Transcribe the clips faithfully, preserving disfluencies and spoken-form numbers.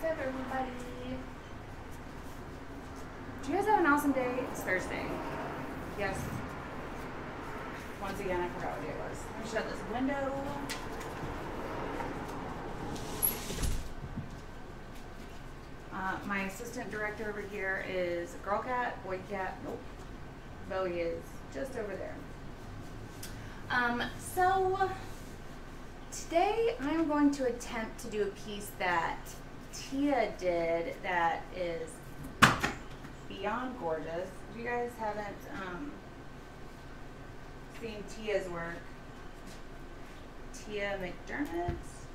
up, everybody? Do you guys have an awesome day? It's Thursday. Yes. Once again, I forgot what day it was. Let me shut this window. Uh, my assistant director over here is girl cat, boy cat. Nope. Bowie is just over there. Um, so today I'm going to attempt to do a piece that Tia did that is beyond gorgeous. If you guys haven't um, seen Tia's work, Tia McDermid,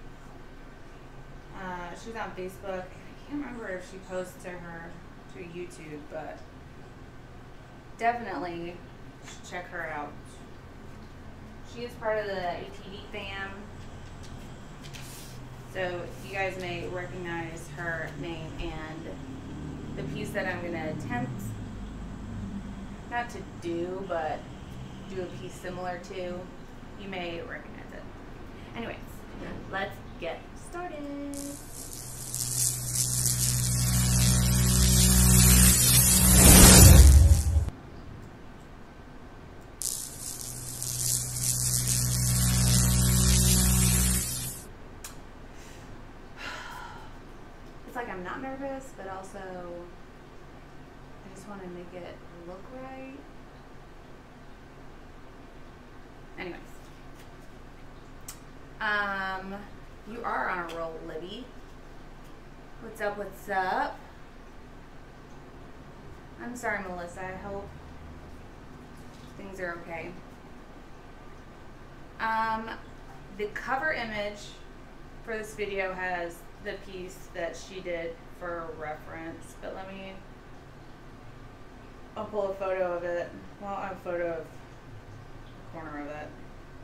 uh, she's on Facebook. I can't remember if she posts to her to YouTube, but definitely check her out. She is part of the A T D fam, so you guys may recognize her name, and the piece that I'm going to attempt, not to do, but do a piece similar to, you may recognize it. Anyways, let's get started. Like I'm not nervous, but also I just want to make it look right. Anyways, um, you are on a roll, Libby. What's up? What's up? I'm sorry, Melissa. I hope things are okay. Um, the cover image for this video has the piece that she did for reference, but let me, I'll pull a photo of it. Well, I have a photo of the corner of it.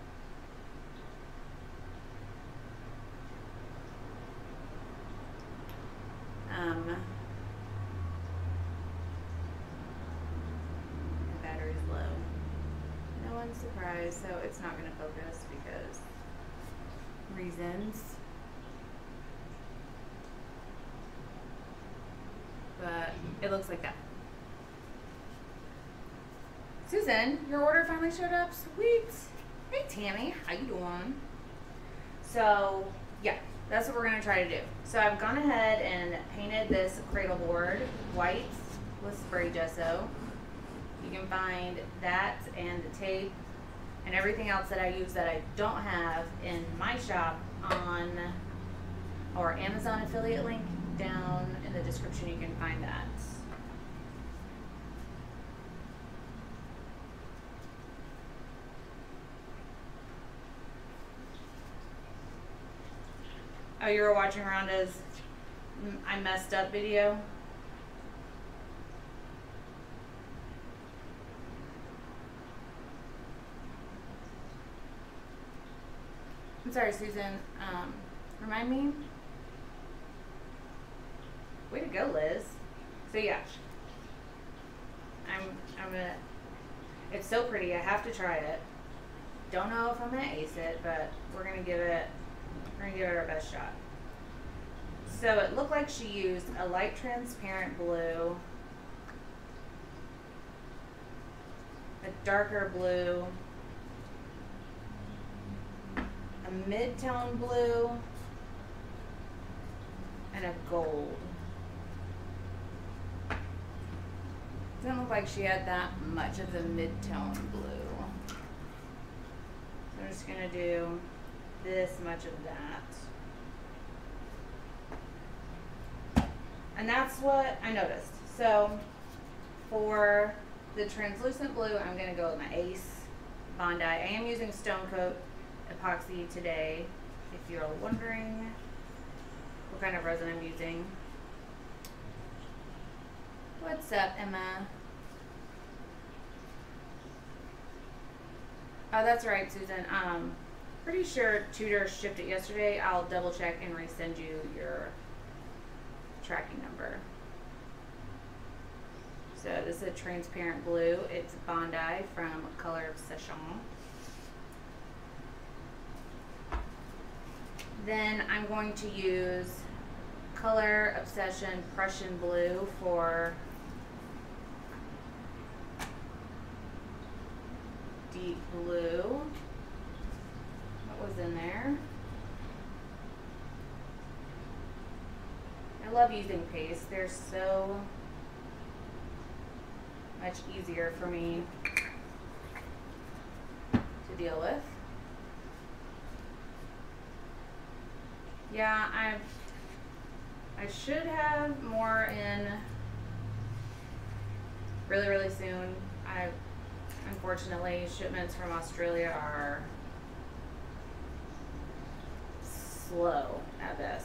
Um, the battery's low. No one's surprised, so it's not going to focus because reasons. But it looks like that. Susan, your order finally showed up. Sweet. Hey, Tammy. How you doing? So, yeah, that's what we're going to try to do. So I've gone ahead and painted this cradle board white with spray gesso. You can find that and the tape and everything else that I use that I don't have in my shop on our Amazon affiliate link. Down in the description you can find that. Oh, you were watching Rhonda's I messed up video? I'm sorry, Susan. Um, remind me? Way to go, Liz. So yeah, I'm I'm gonna. It's so pretty. I have to try it. Don't know if I'm gonna ace it, but we're gonna give it. We're gonna give it our best shot. So it looked like she used a light transparent blue, a darker blue, a mid-tone blue, and a gold. Doesn't look like she had that much of the mid-tone blue. So I'm just gonna do this much of that. And that's what I noticed. So for the translucent blue, I'm gonna go with my Ace Bondi. I am using STONECOAT epoxy today, if you're wondering what kind of resin I'm using. What's up, Emma? Oh, that's right, Susan. Um, pretty sure Tudor shipped it yesterday. I'll double check and resend you your tracking number. So this is a transparent blue. It's Bondi from Color Obsession. Then I'm going to use Color Obsession Prussian Blue for deep blue. What was in there? I love using paste. They're so much easier for me to deal with. Yeah, I I should have more in really, really soon. I unfortunately, shipments from Australia are slow at best.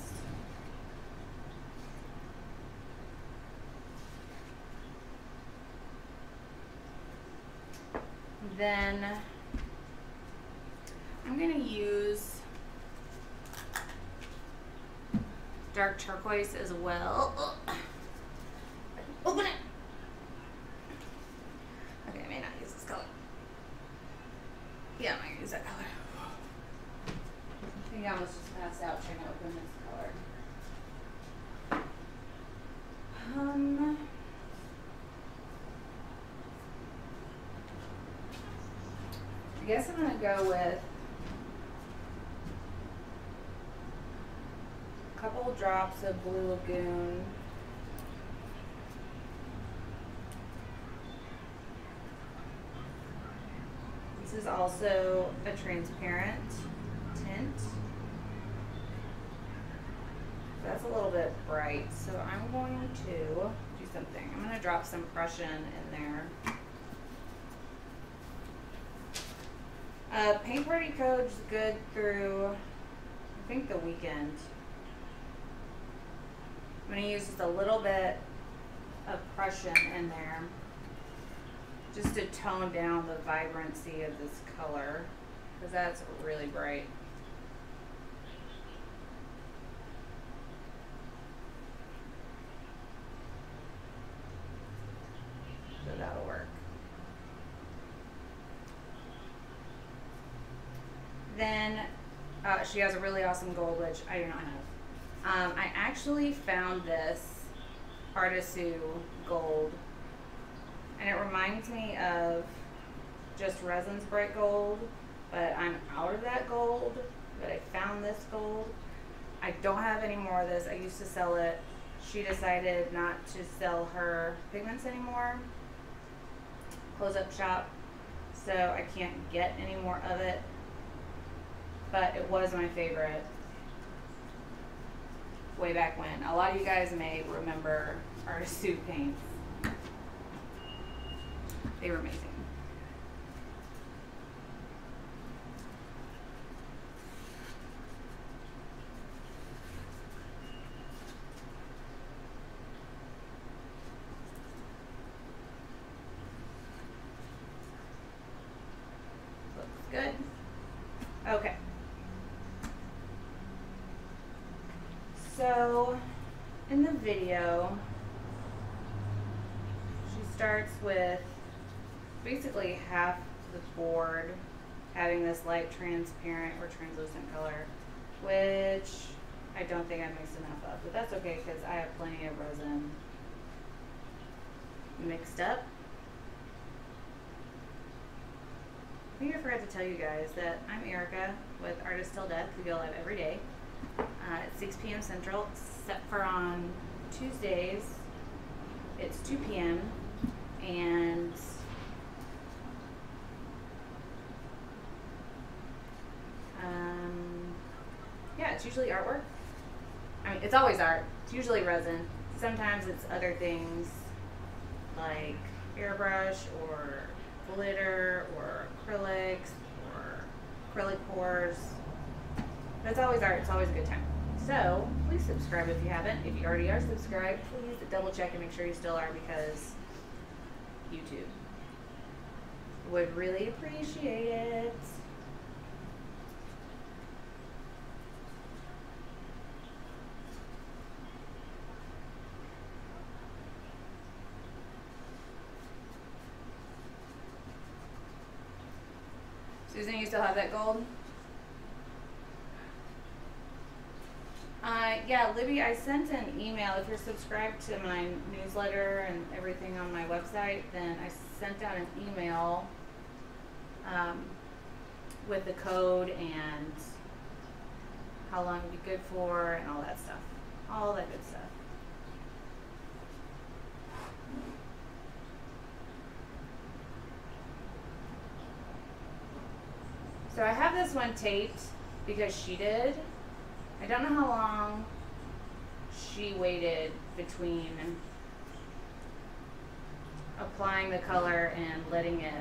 Then I'm going to use dark turquoise as well. Ugh. Open it! Okay, I may not use this color. Yeah, I'm going to use that color. I think I almost just passed out trying to open this color. Um... I guess I'm going to go with a couple drops of Blue Lagoon. This is also a transparent tint. That's a little bit bright, so I'm going to do something. I'm going to drop some Prussian in there. Uh, Paint Party Code's good through, I think, the weekend. I'm going to use just a little bit of Prussian in there, just to tone down the vibrancy of this color, because that's really bright. So that'll work. Then uh, she has a really awesome gold, which I do not have. Um, I actually found this Artisu gold, and it reminds me of just Resin's bright gold, but I'm out of that gold, but I found this gold. I don't have any more of this. I used to sell it. She decided not to sell her pigments anymore. Close up shop, so I can't get any more of it. But it was my favorite way back when. A lot of you guys may remember Artisu paints. They were amazing. Looks good. Okay. So, in the video, she starts with basically half the board having this light transparent or translucent color, which I don't think I mixed enough of, but that's okay because I have plenty of resin mixed up. I think I forgot to tell you guys that I'm Erica with Artist Till Death. We go live every day uh, at six p m Central, except for on Tuesdays. It's two p m and um, yeah, it's usually artwork. I mean, it's always art. It's usually resin. Sometimes it's other things like airbrush or glitter or acrylics or acrylic pours. But it's always art. It's always a good time. So please subscribe if you haven't. If you already are subscribed, please double check and make sure you still are, because YouTube would really appreciate it. Susan, you still have that gold? I Uh, yeah, Libby, I sent an email. If you're subscribed to my newsletter and everything on my website, then I sent out an email um, with the code and how long it'd be good for and all that stuff. All that good stuff. So I have this one taped because she did. I don't know how long she waited between applying the color and letting it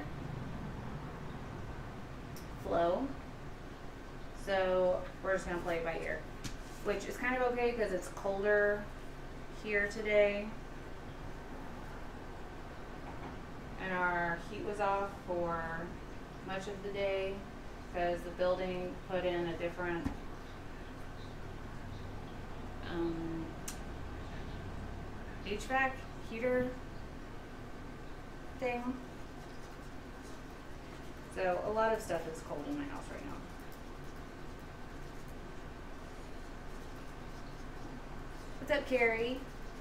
flow. So we're just gonna play it by ear, which is kind of okay because it's colder here today. And our heat was off for much of the day because the building put in a different um, H V A C heater thing. So a lot of stuff is cold in my house right now. What's up, Carrie?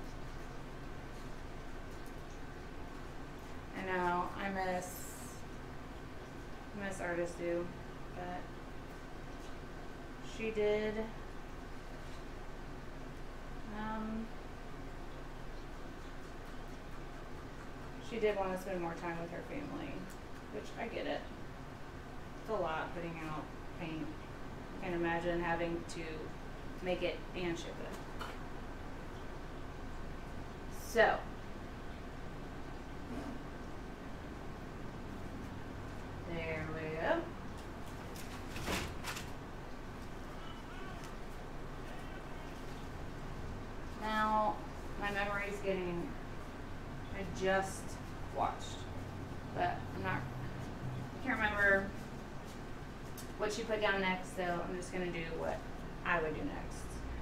I know, I miss, I miss Artist Do, but she did, um, she did want to spend more time with her family, which I get it. It's a lot putting out paint. I can't imagine having to make it and ship it. So, there we go. Now, my memory is getting, I just watched, but I'm not, I can't remember what she put down next, so I'm just going to do what I would do next.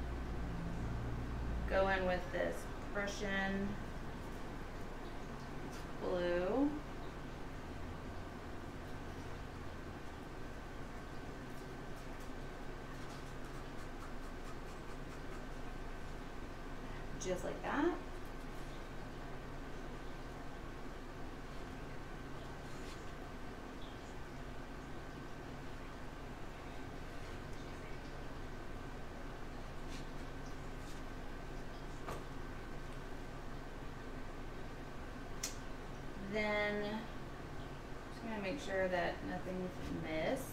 Go in with this Prussian blue. Just like that. Then just gonna make sure that nothing's missed.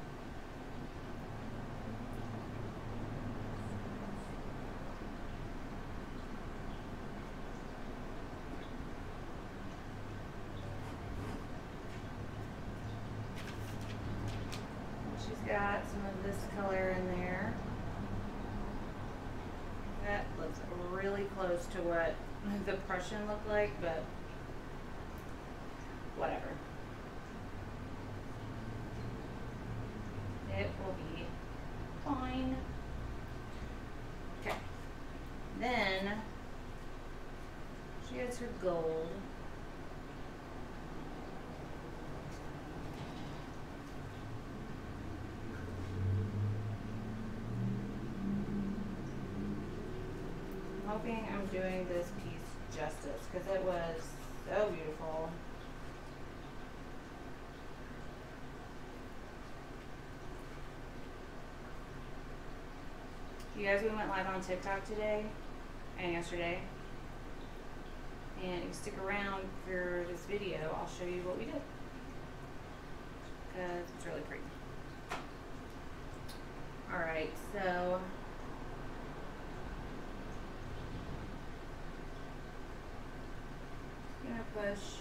She's got some of this color in there. That looks really close to what the Prussian looked like, but whatever. It will be fine. Okay. Then she has her gold. I'm hoping I'm doing this piece justice because it was so beautiful. You guys, we went live on TikTok today and yesterday, and if you stick around for this video, I'll show you what we did because it's really pretty. Alright, so I'm gonna push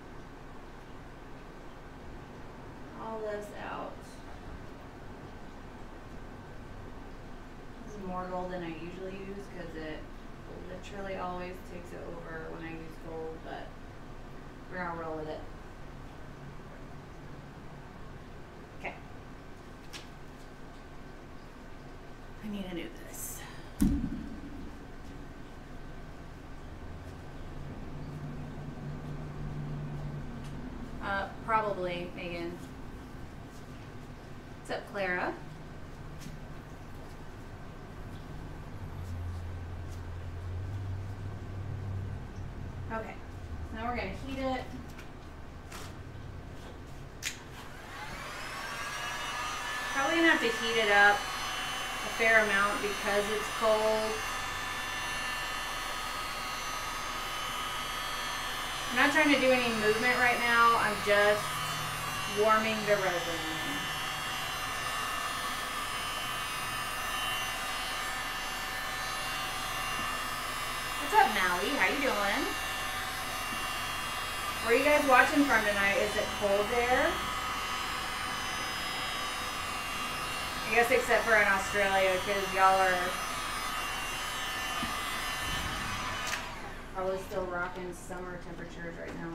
all this out. More gold than I usually use because it literally always takes it over when I use gold, but we're gonna roll with it. Okay. I need to do this. Uh, probably, Megan. What's up, Clara? Okay, now we're gonna heat it. Probably gonna have to heat it up a fair amount because it's cold. I'm not trying to do any movement right now. I'm just warming the resin. What's up, Mallie? How you doing? Where are you guys watching from tonight? Is it cold there? I guess except for in Australia, because y'all are probably still rocking summer temperatures right now.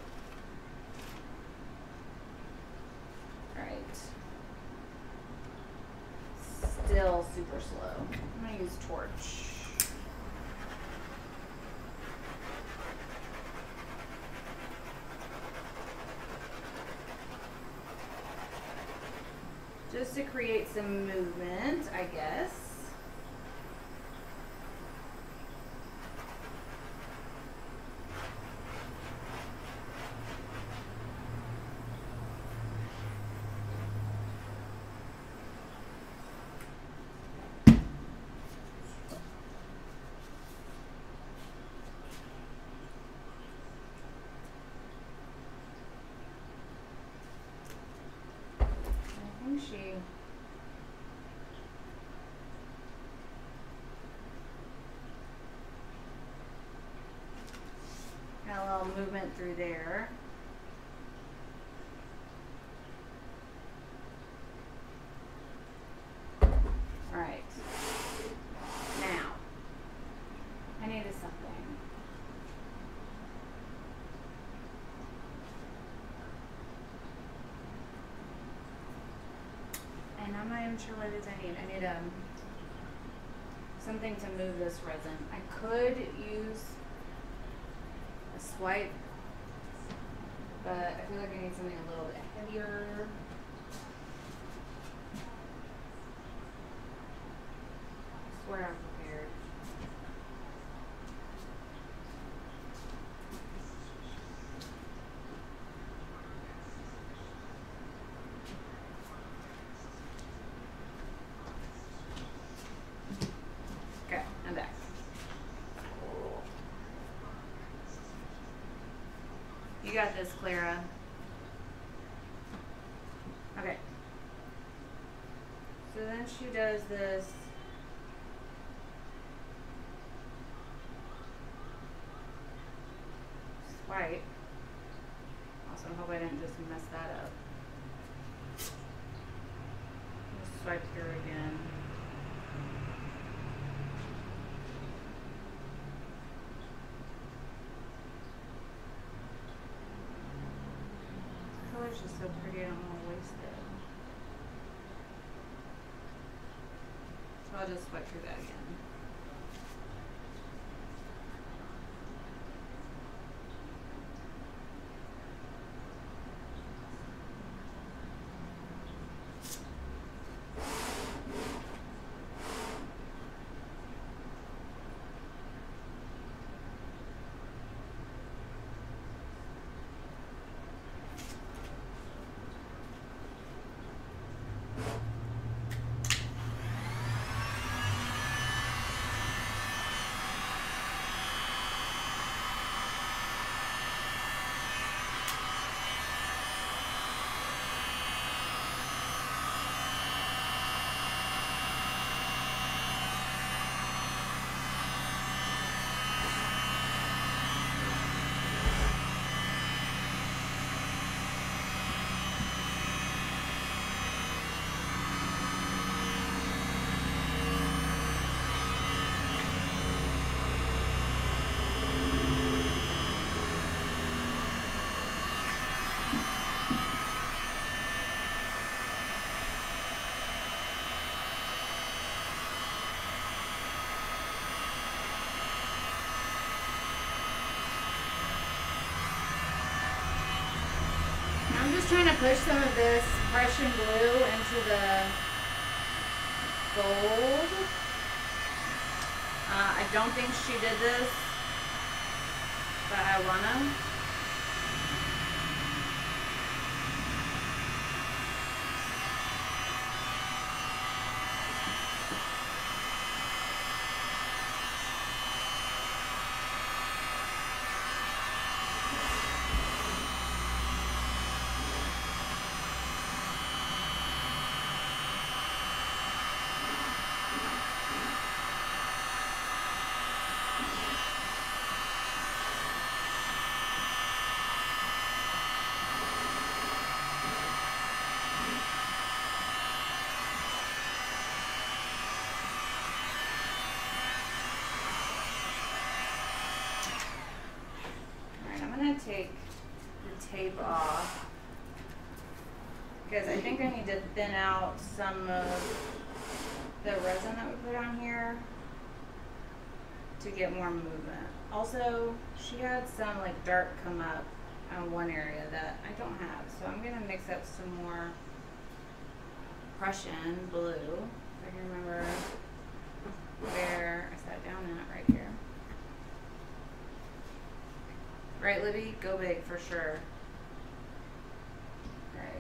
Alright. Still super slow. I'm going to use torch. Just to create some movement, I guess. She got a little movement through there. All right, now I needed something. And I'm not even sure what it is I need. I need um, something to move this resin. I could use a swipe, but I feel like I need something a little bit heavier. I swear I'm prepared. You got this, Clara. Okay. So then she does this. Swipe. Also, I hope I didn't just mess that up. Just swipe here again. It's just so pretty, I don't want to waste it. So I'll just swipe through that again. I'm just trying to push some of this Prussian blue into the gold. Uh, I don't think she did this, that I wanna. Take the tape off because I think I need to thin out some of the resin that we put on here to get more movement. Also, she had some like dark come up on one area that I don't have, so I'm gonna mix up some more Prussian blue. If I can remember where I sat down at, right here. Right, Libby? Go big for sure. Right.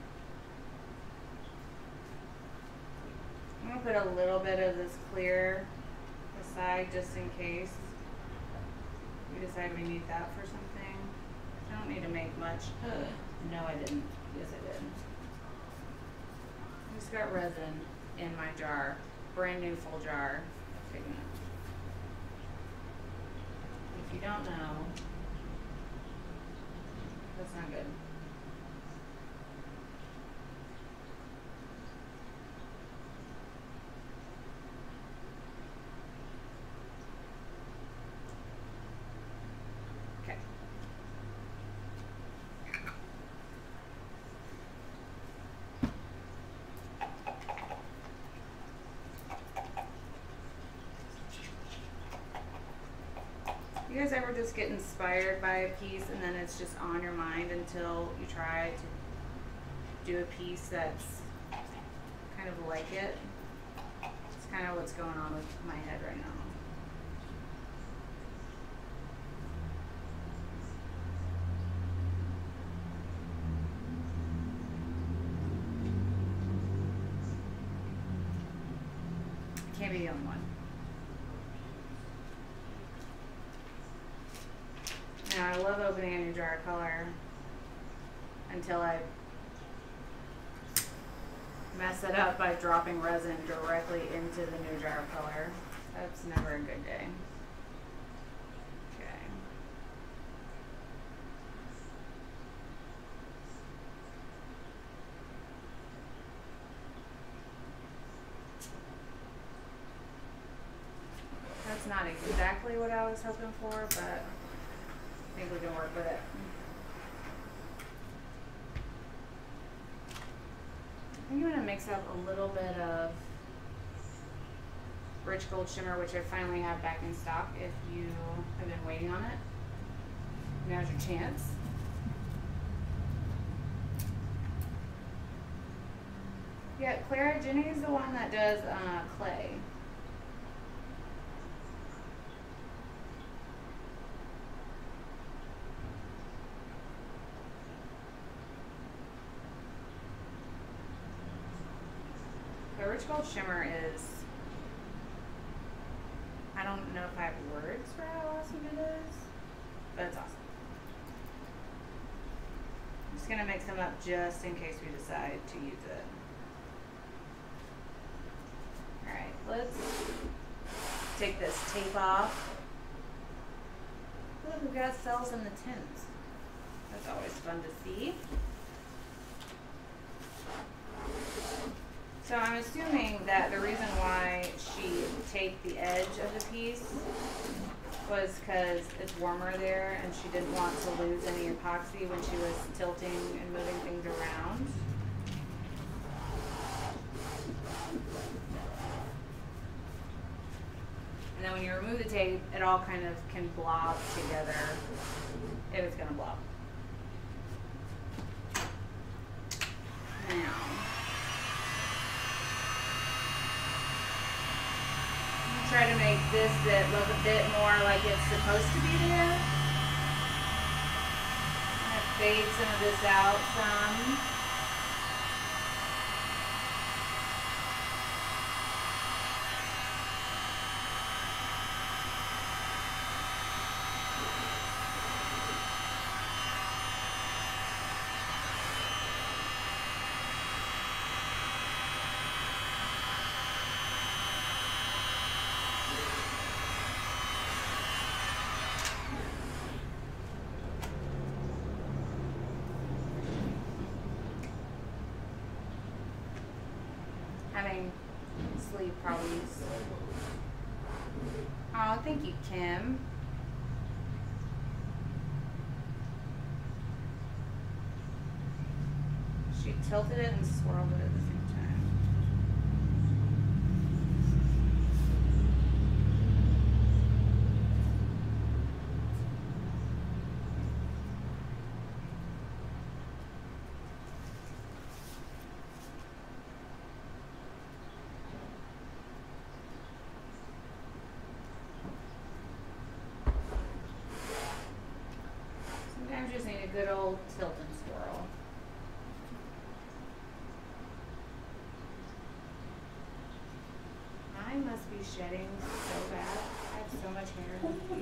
I'm going to put a little bit of this clear aside just in case we decide we need that for something. I don't need to make much. Ugh. No, I didn't. Yes, I did. I just got resin in my jar. Brand new full jar of pigment. If you don't know, that's not good. Okay. You guys ever just get inspired by a piece and then it's just on your mind until you try to do a piece that's kind of like it? It's kind of what's going on with my head right now. I can't be the only one. Now, I love opening a new jar of color until I mess it up by dropping resin directly into the new jar of color. That's never a good day. Okay. That's not exactly what I was hoping for, but I think we can work with it. I'm going to mix up a little bit of Rich Gold Shimmer, which I finally have back in stock if you have been waiting on it. Now's your chance. Yeah, Clara, Jenny's the one that does uh, clay. The Rich Gold Shimmer is, I don't know if I have words for how awesome it is, but it's awesome. I'm just going to mix them up just in case we decide to use it. Alright, let's take this tape off. Look, we've got cells in the tins. That's always fun to see. So I'm assuming that the reason why she taped the edge of the piece was because it's warmer there and she didn't want to lose any epoxy when she was tilting and moving things around. And then when you remove the tape, it all kind of can blob together if it's going to blob. Now, try to make this bit look a bit more like it's supposed to be there. fade some of this out some. Having sleep probably. Oh, thank you, Kim. She tilted it and swirled it at the same time. Sometimes you just need a good old tilt and swirl. I must be shedding so bad. I have so much hair in these.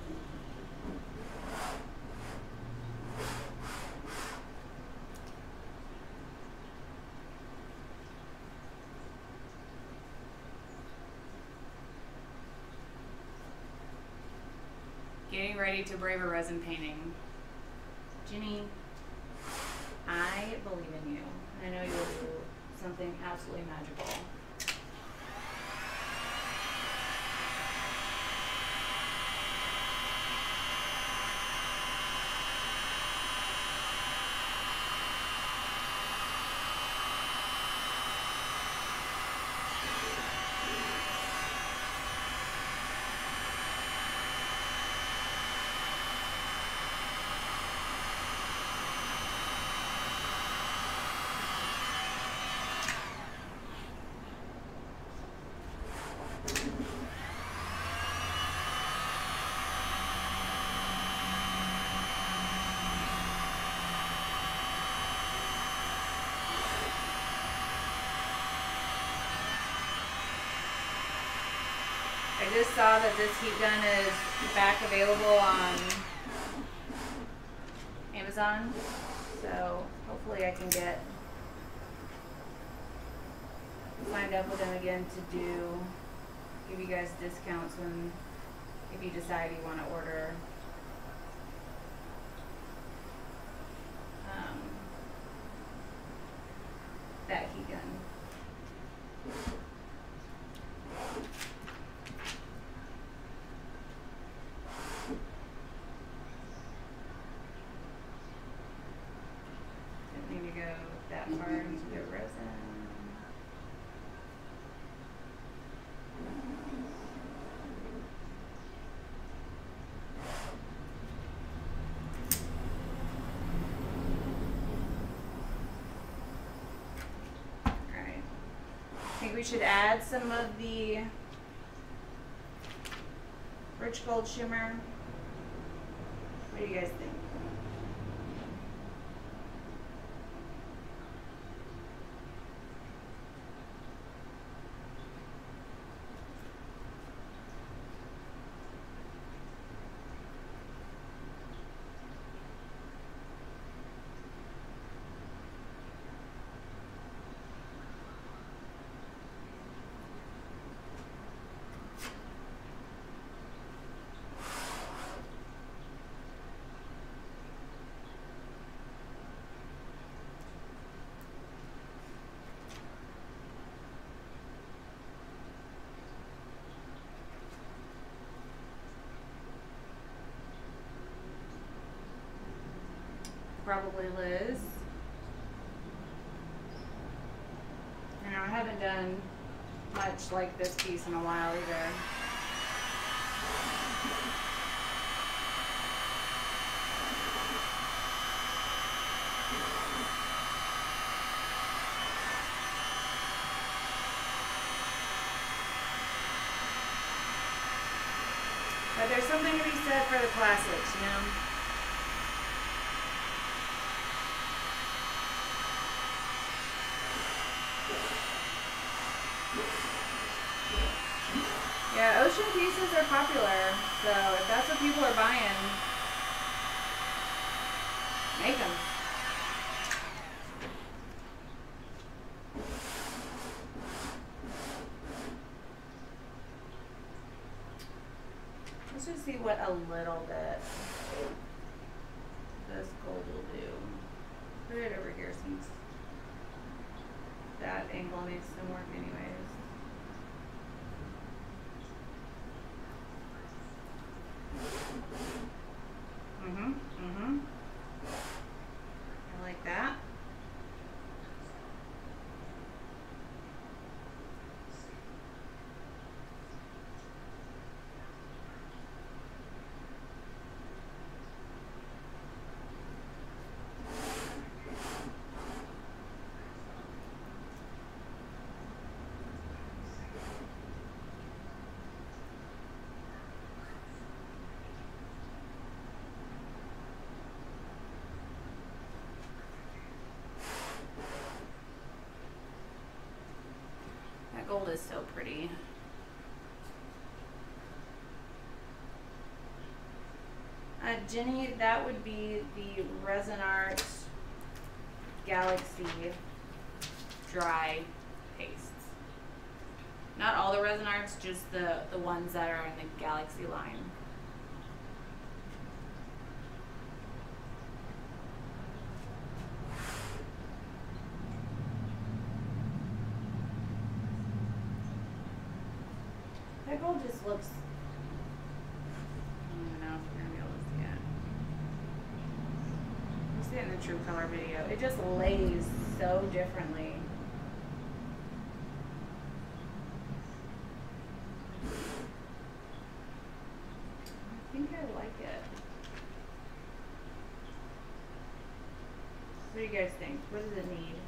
Getting ready to brave a resin painting. Jenny, I believe in you. I know you'll do something absolutely magical. I just saw that this heat gun is back available on Amazon, so hopefully I can get signed up with them again to do give you guys discounts when if you decide you want to order um, that heat gun. I think we should add some of the rich gold shimmer. What do you guys think? Probably Liz. I know I haven't done much like this piece in a while either. But there's something to be said for the classics, you know? Ocean pieces are popular, so if that's what people are buying, make them. Let's just see what a little bit this gold will do. Put it over here since that angle needs some work anyways. Mm-hmm, mm-hmm. I like that. Gold is so pretty. Uh, Jenny, that would be the Resin Art Galaxy dry pastes. Not all the Resin Arts, just the, the ones that are in the Galaxy line. That gold just looks, I don't even know if you're going to be able to see it. You see it in the True Color video. It just lays so differently. I think I like it. What do you guys think? What does it need?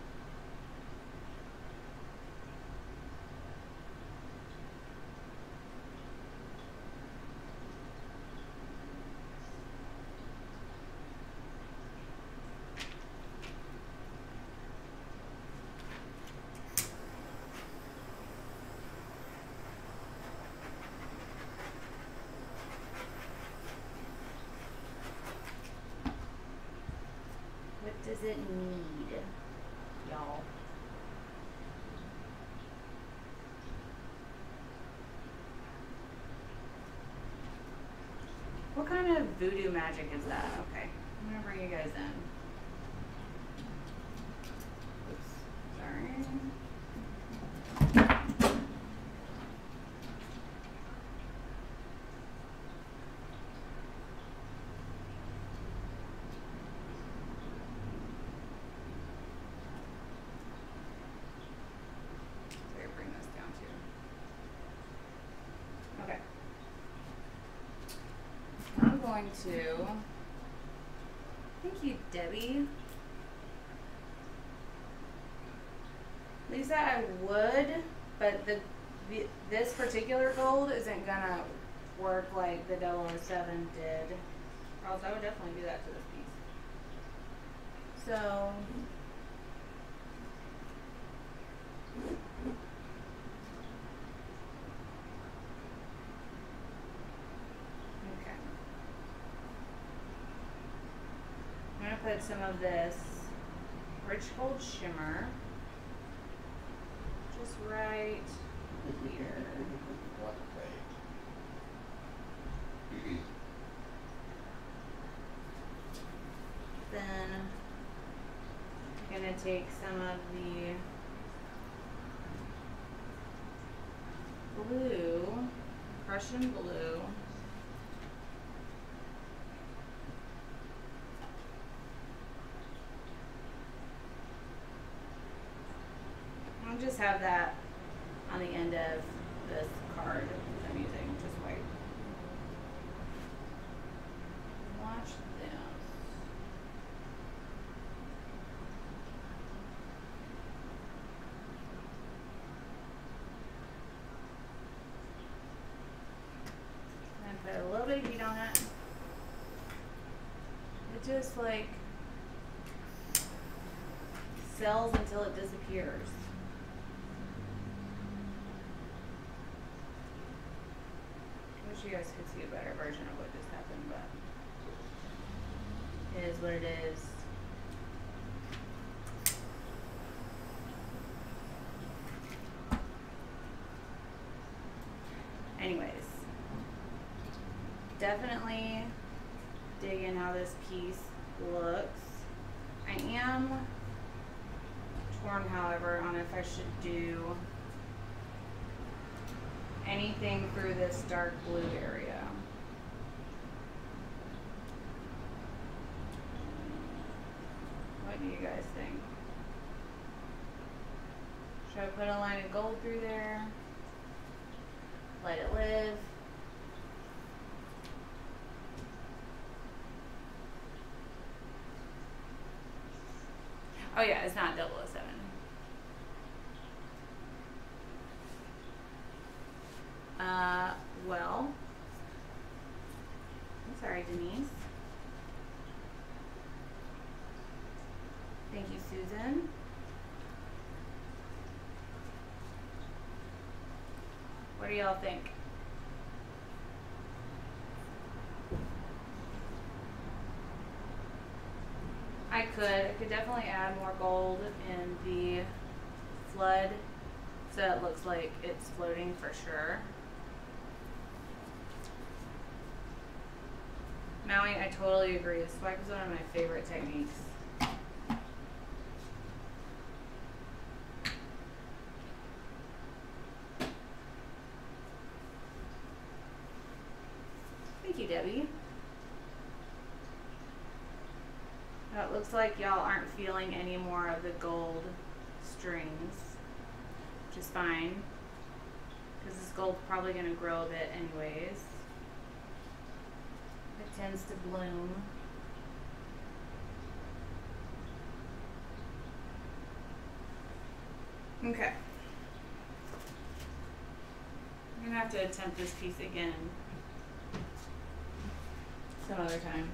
What does it need, y'all? What kind of voodoo magic is that? Okay, I'm gonna bring you guys in. Oops, sorry. To thank you, Debbie. Lisa, I would, but the, the this particular gold isn't gonna work like the double oh seven did, or else I would definitely do that to this piece. So put some of this rich gold shimmer just right here. Then I'm gonna take some of the blue, Prussian blue. I'll just have that on the end of this card I'm using, just white. Watch this. And put a little bit of heat on it. It just like sells until it disappears. wish you guys could see a better version of what just happened, but it is what it is. Anyways, definitely dig in how this piece looks. I am torn, however, on if I should do anything through this dark blue area. What do you guys think? Should I put a line of gold through there? Let it live? Oh yeah, it's not double oh seven. Uh, well, I'm sorry, Denise. Thank you, Susan. What do y'all think? I could. I could definitely add more gold in the flood so it looks like it's floating for sure. Maui, I totally agree. The swipe is one of my favorite techniques. Thank you, Debbie. Now it looks like y'all aren't feeling any more of the gold strings, which is fine, because this gold's probably going to grow a bit anyways. It tends to bloom. Okay. I'm going to have to attempt this piece again some other time.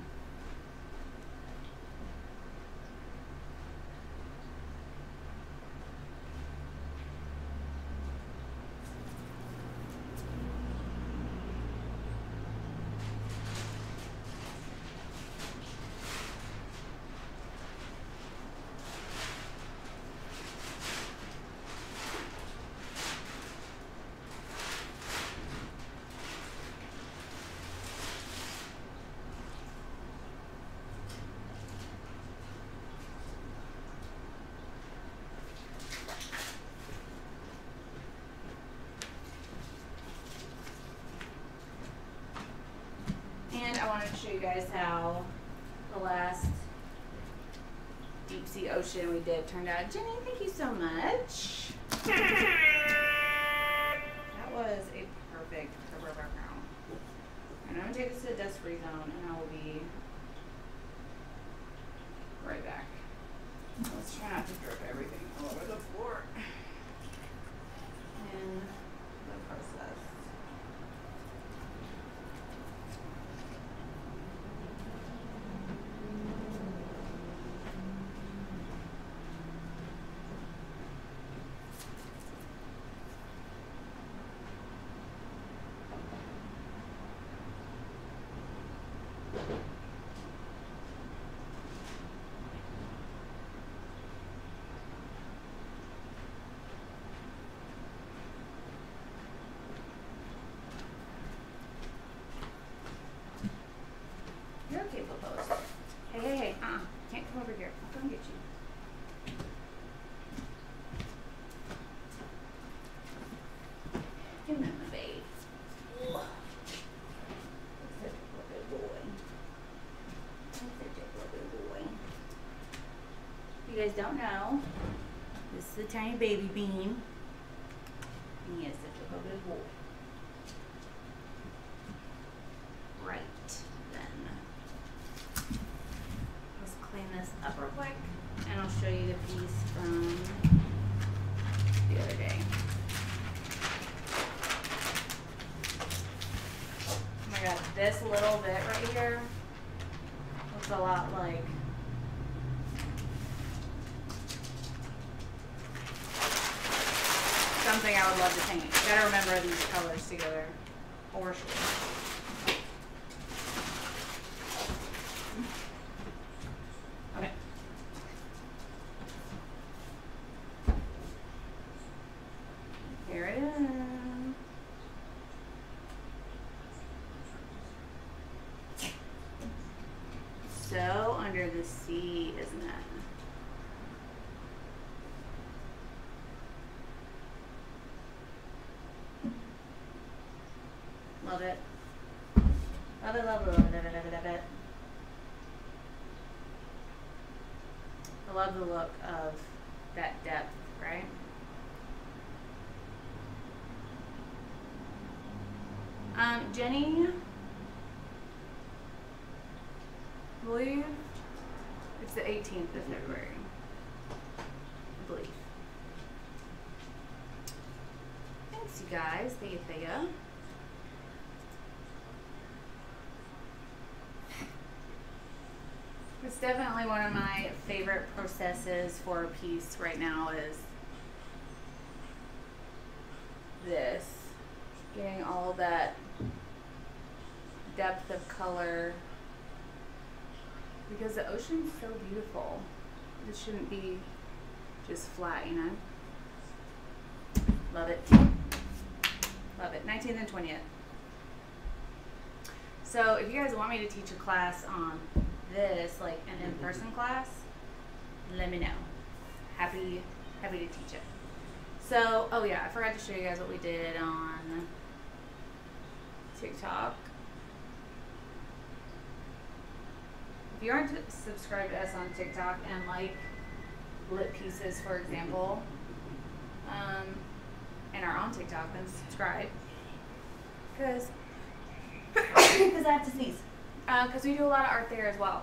I wanted to show you guys how the last deep sea ocean we did turned out. Jenny, thank you so much. That was a perfect rubber background. And I'm going to take this to the dust free zone and I will be right back. Let's try not to drip everything all over the floor in the process. You're okay, Popos. Hey, hey, hey, uh-uh. Can't come over here. I'll come get you. Come on, my babe. Ugh. Such a good boy. Such a good boy. If you guys don't know, this is the tiny baby bean. And he is such a good boy. Right then. Let's clean this up real quick and I'll show you the piece from the other day. Oh my god, this little bit right here looks a lot like something I would love to paint. You gotta remember these colors together. for sure. Okay. Here it is. So under the sea, isn't it? Love it. Love it, love it, love it, love it, love it, love it. I love the look of that depth, right? Um, Jenny, I believe it's the eighteenth of February, I believe. Thanks, you guys. Thank you, thank you. It's definitely one of my favorite processes for a piece right now is this. Getting all that depth of color. Because the ocean's so beautiful. This shouldn't be just flat, you know? Love it. Love it. nineteenth and twentieth. So if you guys want me to teach a class on this, like an in-person class, let me know. Happy, happy to teach it. So, oh yeah, I forgot to show you guys what we did on TikTok. If you aren't subscribed to us on TikTok and like lit pieces, for example, um, and are on TikTok, then subscribe. Because because I have to sneeze. Because uh, we do a lot of art there as well.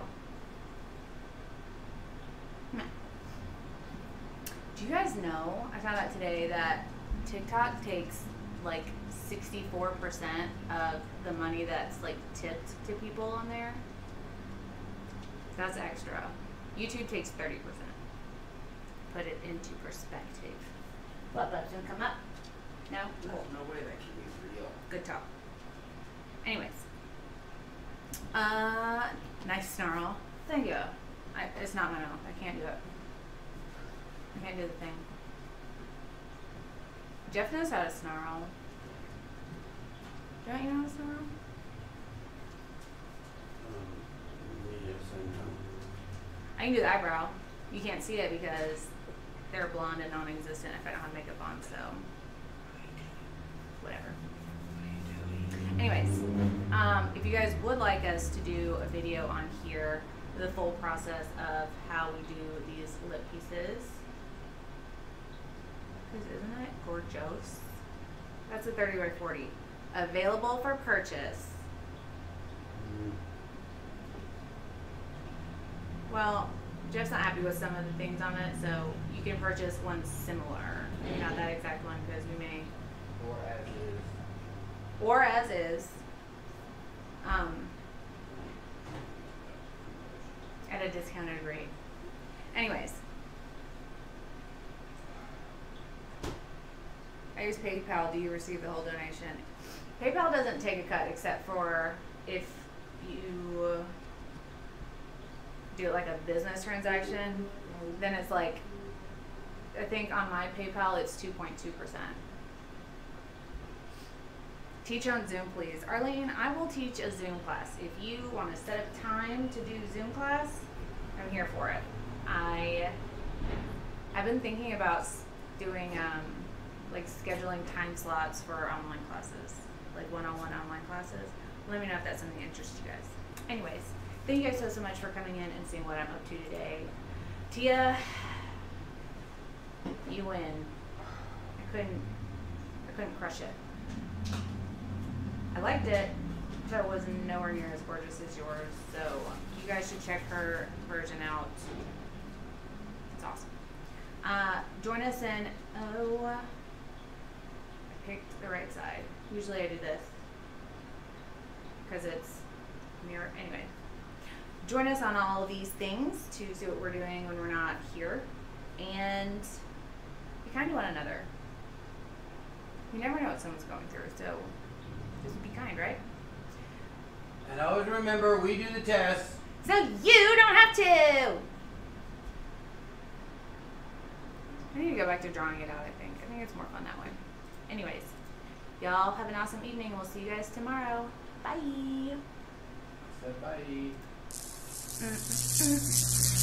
Come on. Do you guys know, I found out today that TikTok takes like sixty-four percent of the money that's like tipped to people on there? That's extra. YouTube takes thirty percent. Put it into perspective. What, but's gonna come up? No? Cool. There's no way that can be real. Good talk. Anyways. Uh, nice snarl. Thank you. I, it's not my mouth. I can't do it. I can't do the thing. Jeff knows how to snarl. Don't you know how to snarl? Um, yes and no. I can do the eyebrow. You can't see it because they're blonde and non-existent if I don't have makeup on, so whatever. Anyways, um, if you guys would like us to do a video on here, the full process of how we do these lip pieces, because isn't it gorgeous? That's a thirty by forty. Available for purchase. Mm. Well, Jeff's not happy with some of the things on it, so you can purchase one similar. Maybe not that exact one because we may. Or as is. Or as is. Um, at a discounted rate. Anyways. I use PayPal. Do you receive the whole donation? PayPal doesn't take a cut except for if you do like a business transaction, then it's like, I think on my PayPal it's two point two percent. Teach on Zoom, please. Arlene, I will teach a Zoom class. If you want to set up time to do Zoom class, I'm here for it. I, I've been thinking about doing, um, like scheduling time slots for online classes, like one-on-one online classes. Let me know if that's something that interests you guys. Anyways, thank you guys so, so much for coming in and seeing what I'm up to today. Tia, you win. I couldn't, I couldn't crush it. I liked it, but it was nowhere near as gorgeous as yours. So you guys should check her version out. It's awesome. Uh, join us in, oh, I picked the right side. Usually I do this because it's mirror. Anyway, join us on all of these things to see what we're doing when we're not here. And be kind to one another. You never know what someone's going through, so Just be kind, right? And always remember, we do the test. So you don't have to. I need to go back to drawing it out, I think. I think it's more fun that way. Anyways, y'all have an awesome evening, and we'll see you guys tomorrow. Bye. I said bye. Mm-mm-mm.